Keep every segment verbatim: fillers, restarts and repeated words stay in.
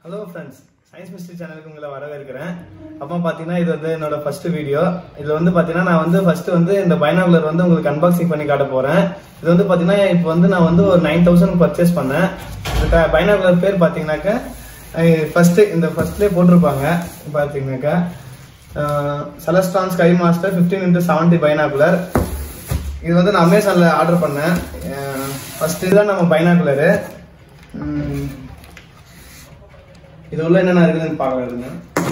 Hello friends, Science Mystery channel ku ungala வரவேற்கிறேன். அப்ப பாத்தீங்கன்னா இது வந்து என்னோட ஃபர்ஸ்ட் வீடியோ. இதுல வந்து பாத்தீங்கன்னா நான் வந்து ஃபர்ஸ்ட் வந்து இந்த binocular வந்து உங்களுக்கு அன்பாக்சிங் பண்ணி காட்ட போறேன். இது வந்து பாத்தீங்கன்னா இப்போ வந்து நான் வந்து ஒரு nine thousand பர்ச்சேஸ் பண்ணேன். இந்த binocular பேர் பாத்தீங்கன்னாக்க ஃபர்ஸ்ட் இந்த ஃபர்ஸ்ட்லயே போட்டுருப்பாங்க. பாத்தீங்கன்னாக்க Celestron skymaster fifteen into seventy binocular. இது வந்து நான் அமேசான்ல ஆர்டர் பண்ணேன். ஃபர்ஸ்ட் இதுதான் நம்ம binocular. இது உள்ள என்னென்ன இருக்குதுன்னு பார்க்கலாங்க.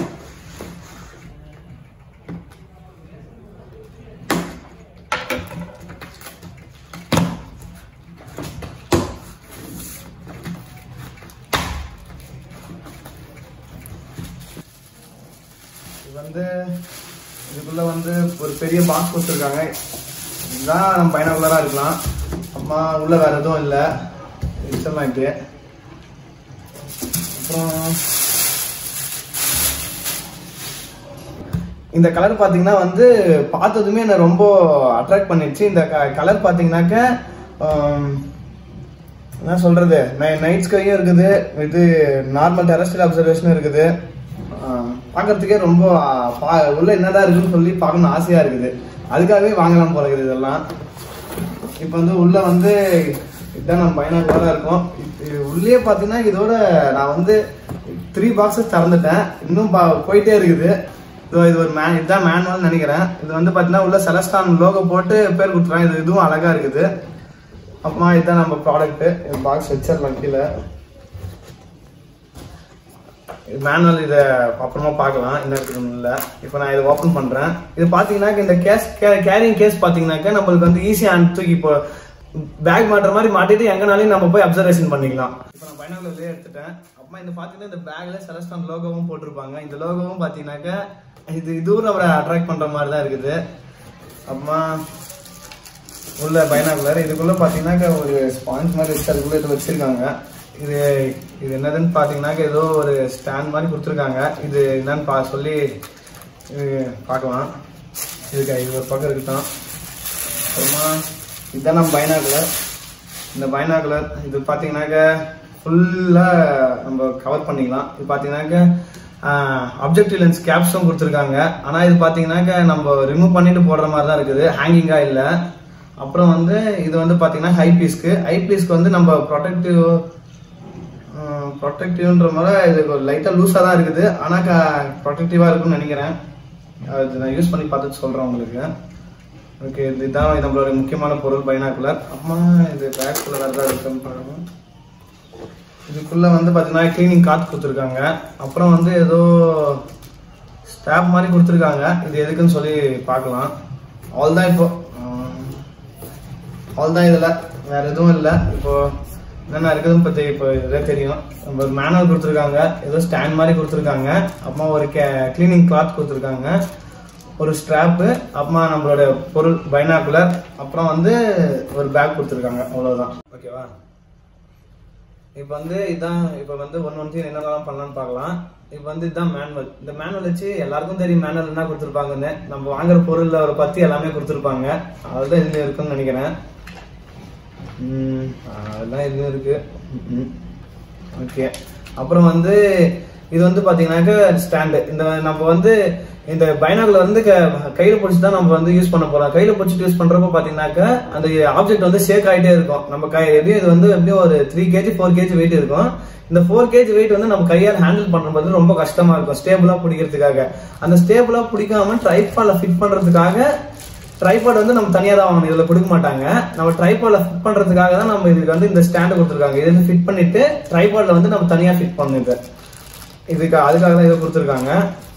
இது வந்து இதுக்குள்ள வந்து ஒரு பெரிய பாக்ஸ் கொடுத்துருக்காங்க. இதுதான் நம்ம பைனாகுலரா இருக்கலாம். அம்மா உள்ள வேற எதுவும் இல்லை. இன்ஸ்டால்மெண்ட் இந்த கலர் பாத்தீங்கன்னா வந்து பார்த்ததுமே என்ன ரொம்ப அட்ராக்ட் பண்ணிடுச்சு. இந்த கலர் பாத்தீங்கன்னாக்க என்ன சொல்றது, நைட் ஸ்கையும் இருக்குது, இது நார்மல் டெரஸ்ட்ரியல் அப்சர்வேஷனும் இருக்குது. பார்க்கறதுக்கே ரொம்ப உள்ள என்னதான் இருக்குன்னு சொல்லி பார்க்கணும் ஆசையா இருக்குது. அதுக்காகவே வாங்கலாம் போல இருக்குது இதெல்லாம். இப்போ வந்து உள்ள வந்து இதுதான் நம்ம பைனாகுலரா இருக்கும். உள்ளே பாத்தீங்கன்னா இதோட நான் வந்து த்ரீ பாக்ஸஸ் திறந்துட்டேன். இன்னும் போயிட்டே இருக்குது. இது ஒரு மேன் இதுதான் மேனுவல் நினைக்கிறேன். இது வந்து பாத்தீங்கன்னா உள்ள செலஸ்ட்ரான் லோகோ போட்டு பேர் கொடுத்துருவாங்க. இது இதுவும் அழகா இருக்குது. அப்புறமா இதுதான் நம்ம ப்ராடக்ட். பாக்ஸ் வச்சிடலாம் கீழே. மேனுவல் இதை அப்புறமா பார்க்கலாம் என்ன இருக்குன்னு இல்லை. இப்போ நான் இதை ஓப்பன் பண்றேன். இது பாத்தீங்கன்னாக்க இந்த கேஸ் கேரிங் கேஸ் பாத்தீங்கன்னாக்க நம்மளுக்கு வந்து ஈஸியா தூக்கி இப்போ பேக் மாட்டுற மாதிரி மாட்டிட்டு எங்கனாலையும் நம்ம போய் அப்சர்வேஷன் பண்ணிக்கலாம். இப்போ நான் பைனாகுலர்லயே எடுத்துட்டேன். அப்புறமா இந்த பாத்தீங்கன்னா இந்த பேக்ல செலஸ்ட்ரான் லோகோவும் போட்டிருப்பாங்க. இந்த லோகோவும் பாத்தீங்கன்னாக்க இது இதுவும் நம்மளை அட்ராக்ட் பண்ற மாதிரி தான் இருக்குது. அப்புறமா உள்ள பைனாகுலர் இதுக்குள்ள பாத்தீங்கன்னாக்க ஒரு ஸ்பாஞ்ச் மாதிரி வச்சு அதுக்குள்ள இதை வச்சிருக்காங்க. இது இது என்னதுன்னு பாத்தீங்கன்னாக்க ஏதோ ஒரு ஸ்டாண்ட் மாதிரி கொடுத்துருக்காங்க. இது என்னன்னு பா சொல்லி பார்க்கலாம். இதுக்கு இது ஒரு பக்கம் இருக்குதான். அப்புறமா இதுதான் நம்ம பைனாகுலர். இந்த பைனாகுலர் இது பாத்தீங்கன்னாக்க ஃபுல்லா நம்ம கவர் பண்ணிக்கலாம். இது பாத்தீங்கன்னாக்க அப்ஜெக்டிவ் லென்ஸ் கேப்ஸும் கொடுத்துருக்காங்க. ஆனா இது பாத்தீங்கன்னாக்க நம்ம ரிமூவ் பண்ணிட்டு போடுற மாதிரி தான் இருக்குது, ஹேங்கிங்கா இல்ல. அப்புறம் வந்து இது வந்து பாத்தீங்கன்னா ஹை பீஸ்க்கு ஹை பீஸ்க்கு வந்து நம்ம ப்ரொடெக்டிவ் ப்ரொடெக்டிவ்ன்ற மாதிரி இது லைட்டா லூஸா தான் இருக்குது. ஆனா ப்ரொடெக்டிவா இருக்கும்னு நினைக்கிறேன். அது நான் யூஸ் பண்ணி பார்த்துட்டு சொல்றேன் உங்களுக்கு. ஓகே, இதுதான் நம்மளோட முக்கியமான பொருள் பைனாகுலர். அம்மா இது பேக்குள்ள வேற ஏதாவது இருக்குன்னு பாருங்க. இதுக்குள்ள வந்து பாத்தீங்கன்னா கிளீனிங் கார்ட் கொடுத்துருக்காங்க. அப்புறம் வந்து ஏதோ ஸ்டாப் மாதிரி கொடுத்துருக்காங்க. இது எதுக்குன்னு சொல்லி பார்க்கலாம். ஆல் தான் இப்போ ஆல் தான் இதுல வேற எதுவும் இல்லை. இப்போ என்னென்ன இருக்குதுன்னு பத்தி இப்போ இதே தெரியும். நம்ம மேனுவல் கொடுத்துருக்காங்க, ஏதோ ஸ்டாண்ட் மாதிரி கொடுத்துருக்காங்க. அப்புறமா ஒரு கிளீனிங் கிளாத் கொடுத்துருக்காங்க, ஒரு ஸ்ட்ராப்பு, அப்புறமா நம்மளோட பொருள் பைனாகுலர், அப்புறம் வந்து ஒரு பேக் கொடுத்துருக்காங்க. அவ்வளவுதான். ஓகேவா? இப்போ வந்து இதான் இப்போ வந்து ஒன் ஒன் த்ரீ என்னெல்லாம் பண்ணலாம்னு பார்க்கலாம். இப்போ வந்து இதுதான் மேனுவல். இந்த மேனுவல் வச்சு எல்லாருக்கும் தெரியும் மேனுவல் என்ன கொடுத்துருப்பாங்கன்னு. நம்ம வாங்குற பொருள்ல ஒரு பத்தி எல்லாமே கொடுத்துருப்பாங்க. அதுதான் இதுல இருக்குன்னு நினைக்கிறேன். உம் அதெல்லாம் இதுல இருக்கு. ஓகே, அப்புறம் வந்து இது வந்து பாத்தீங்கன்னாக்க ஸ்டாண்டு. இந்த நம்ம வந்து இந்த பைனாகுலர் வந்து கையில பிடிச்சி தான் நம்ம வந்து யூஸ் பண்ண போறோம். கையில பிடிச்சிட்டு யூஸ் பண்றப்ப பாத்தீங்கன்னாக்க அந்த ஆப்ஜெக்ட் வந்து ஷேக் ஆகிட்டே இருக்கும். நம்ம கை எப்படியும் இது வந்து எப்படியும் ஒரு three kg four kg weight இருக்கும். இந்த ஃபோர் கேஜி வெயிட் வந்து நம்ம கையால் ஹேண்டில் பண்ணும்போது ரொம்ப கஷ்டமா இருக்கும் ஸ்டேபிளா பிடிக்கிறதுக்காக. அந்த ஸ்டேபிளா பிடிக்காம ட்ரைபாட்ல ஃபிட் பண்றதுக்காக ட்ரைபாட் வந்து நம்ம தனியா தான் வாங்கணும். இதுல கொடுக்க மாட்டாங்க. நம்ம ட்ரைபாட்ல ஃபிட் பண்றதுக்காக தான் நம்ம இதுக்கு வந்து இந்த ஸ்டாண்ட் கொடுத்துருக்காங்க. இதுல ஃபிட் பண்ணிட்டு ட்ரைபாட்ல வந்து நம்ம தனியா ஃபிட் பண்ணுது. இதுக்கு அதுக்காக தான் இதை கொடுத்துருக்காங்க.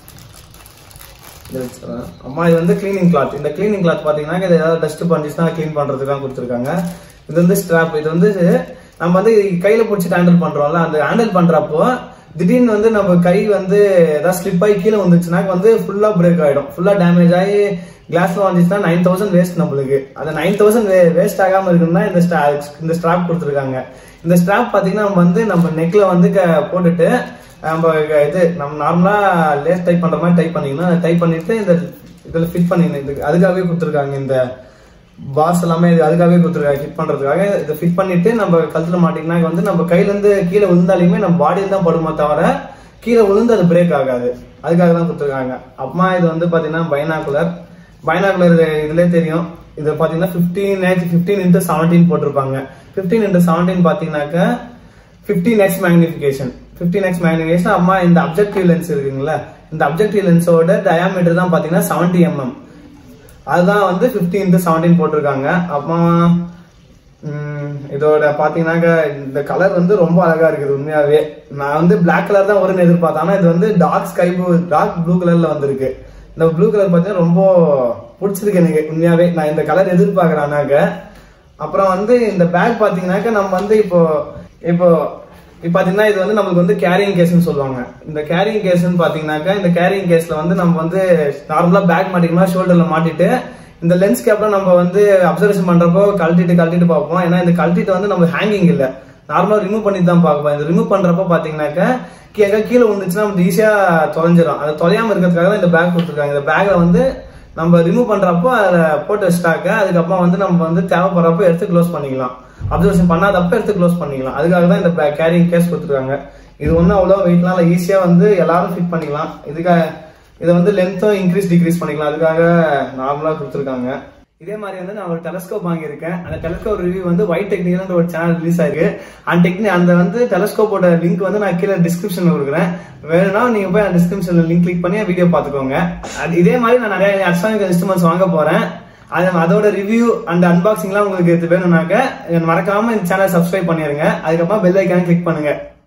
அம்மா இது வந்து கிளீனிங் கிளாத். இந்த கிளீனிங் கிளாத் பாத்தீங்கன்னா இது ஏதாவது டஸ்ட் பண்ணிச்சுன்னா கிளீன் பண்றதுக்காக கொடுத்துருக்காங்க. இது வந்து ஸ்ட்ராப். இது வந்து நம்ம வந்து கையில பிடிச்சிட்டு ஹேண்டில் பண்றோம்ல, அந்த ஹேண்டில் பண்றப்போ திடீர்னு வந்து நம்ம கை வந்து ஏதாவது ஸ்லிப் ஆகி கீழே வந்துச்சுன்னா வந்து ஃபுல்லா பிரேக் ஆயிடும், ஃபுல்லா டேமேஜ் ஆகி கிளாஸ்ல வந்துச்சுன்னா நைன் தௌசண்ட் வேஸ்ட் நம்மளுக்கு. அந்த நைன் தௌசண்ட் வேஸ்ட் ஆகாம இருக்குன்னா இந்த இந்த ஸ்ட்ராப் கொடுத்துருக்காங்க. இந்த ஸ்ட்ராப் பாத்தீங்கன்னா நம்ம வந்து நம்ம நெக்ல வந்து போட்டுட்டு நம்ம இது நம்ம நார்மலா லேஸ் டைப் பண்ற மாதிரி டைப் பண்ணீங்கன்னா டைப் பண்ணிட்டு இந்த இதுல ஃபிட் பண்ணிக்கணும். இதுக்கு அதுக்காகவே கொடுத்துருக்காங்க இந்த பாஸ் எல்லாமே இது அதுக்காகவே கொடுத்துருக்காங்க ஃபிட் பண்றதுக்காக. இதை ஃபிட் பண்ணிட்டு நம்ம கழுத்துல மாட்டிங்கன்னா வந்து நம்ம கையில இருந்து கீழே விழுந்தாலுமே நம்ம பாடியில தான் படுமா தவிர கீழே விழுந்து அது பிரேக் ஆகாது. அதுக்காக தான் கொடுத்துருக்காங்க. அப்புறமா இது வந்து பாத்தீங்கன்னா பைனாகுலர். பைனாகுலர் இதுலயே தெரியும். இது பாத்தீங்கன்னா fifteen x fifteen into seventeen போட்டிருப்பாங்க. பிப்டீன் இன்டூ செவன்டீன் பாத்தீங்கன்னாக்க fifteen x magnification fifteen x magnification. அம்மா இந்த அப்ஜெக்டிவ் லென்ஸ் இருக்குங்களா, இந்த அப்ஜெக்டிவ் லென்ஸோட டயாமீட்டர் தான் பாத்தீங்கன்னா செவன்டி எம்எம். அதுதான் வந்து பிப்டீன் இன்டூ செவன்டீன் போட்டிருக்காங்க. அப்புறம் இதோட பாத்தீங்கன்னாக்க இந்த கலர் வந்து ரொம்ப அழகா இருக்குது உண்மையாவே. நான் வந்து பிளாக் கலர் தான் வரும்னு எதிர்பார்த்தேன். ஆனா இது வந்து dark sky blue dark blue கலர்ல வந்திருக்கு. இந்த ப்ளூ கலர் பாத்தீங்கன்னா ரொம்ப பிடிச்சிருக்கு எனக்கு உண்மையாவே. நான் இந்த கலர் எதிர்பார்க்கறானாக்க. அப்புறம் வந்து இந்த பேக் பாத்தீங்கன்னாக்க நம்ம வந்து இப்போ இப்போ இப்ப பாத்தீங்கன்னா இது வந்து நம்மளுக்கு வந்து கேரிங் கேஸ்ன்னு சொல்லுவாங்க. இந்த கேரிங் கேஸ்ன்னு பாத்தீங்கன்னாக்க இந்த கேரிங் கேஸ்ல வந்து நம்ம வந்து நார்மலா பேக் மாட்டிக்கணும், ஷோல்டர்ல மாட்டிட்டு இந்த லென்ஸ் கேப்ல நம்ம வந்து அப்சர்வேஷன் பண்றப்போ கழட்டிட்டு கழட்டிட்டு பார்ப்போம். ஏன்னா இந்த கழட்டிட்டு வந்து நம்ம ஹேங்கிங் இல்ல, நார்மலா ரிமூவ் பண்ணிட்டு தான் பார்ப்போம். இந்த ரிமூவ் பண்றப்போ பாத்தீங்கன்னாக்க எங்க கீழே விழுந்துச்சுன்னா நம்ம ஈஸியா தொலைஞ்சிடும். அது தொலையாம இருக்கிறதுக்காக தான் இந்த பேக் கொடுத்துருக்காங்க. இந்த பேக்ல வந்து நம்ம ரிமூவ் பண்றப்போ அதை போட்டு வச்சுட்டாக்க அதுக்கப்புறம் வந்து நம்ம வந்து தேவைப்படுறப்போ எடுத்து க்ளோஸ் பண்ணிக்கலாம். அப்சர்வேஷன் பண்ணாதப்ப எடுத்து க்ளோஸ் பண்ணிக்கலாம். அதுக்காக தான் இந்த கேரிங் கேஸ் கொடுத்துருக்காங்க. இது ஒன்றும் அவ்வளோ வெயிட்னால ஈஸியா வந்து எல்லாரும் ஃபிட் பண்ணிக்கலாம். இதுக்காக இதை வந்து லென்த்தும் இன்க்ரீஸ் டிக்ரீஸ் பண்ணிக்கலாம். அதுக்காக நார்மலா கொடுத்துருக்காங்க. இதே மாதிரி வந்து நான் ஒரு டெலஸ்கோப் வாங்கியிருக்கேன். அந்த டெலஸ்கோப் ரிவ்யூ வந்து ஒயிட் டெக்னிக்கல் ஒரு சேனல் ரிலீஸ் ஆயிருக்கு. அந்த டெக்னிக் அந்த வந்து டெலஸ்கோப்போட லிங்க் வந்து நான் கீழே டிஸ்கிரிப்ஷன்ல கொடுக்குறேன். வேணும்னா நீங்க போய் அந்த டிஸ்கிரிப்ஷன்ல லிங்க் கிளிக் பண்ணி வீடியோ பாத்துக்கோங்க. அது இதே மாதிரி நான் நிறைய அஸ்ட்ரானமிக்கல் இன்ஸ்ட்ருமெண்ட்ஸ் வாங்க போறேன். அதோட ரிவ்யூ அண்ட் அன்பாக்சிங்லாம் உங்களுக்கு வேணும்னாக்க மறக்காம இந்த சேனல் சப்ஸ்கிரைப் பண்ணிருங்க. அதுக்கப்புறம் பெல் ஐக்கான கிளிக் பண்ணுங்க.